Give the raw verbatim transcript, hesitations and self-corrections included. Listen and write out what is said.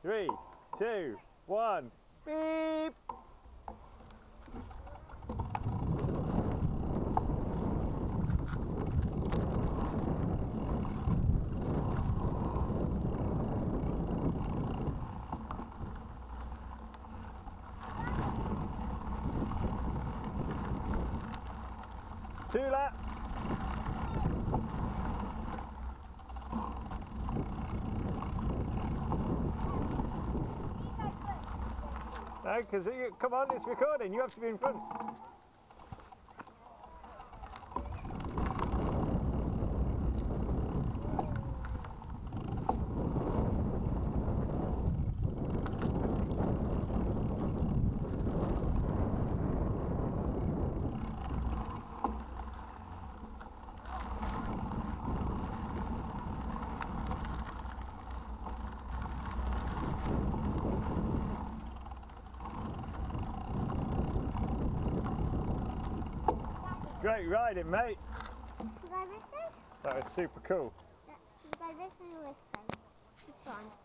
Three, two, one, beep! Two laps. No, because come on, it's recording. You have to be in front. Great riding, mate. Should I listen? That was super cool. Should I listen or listen? Which one?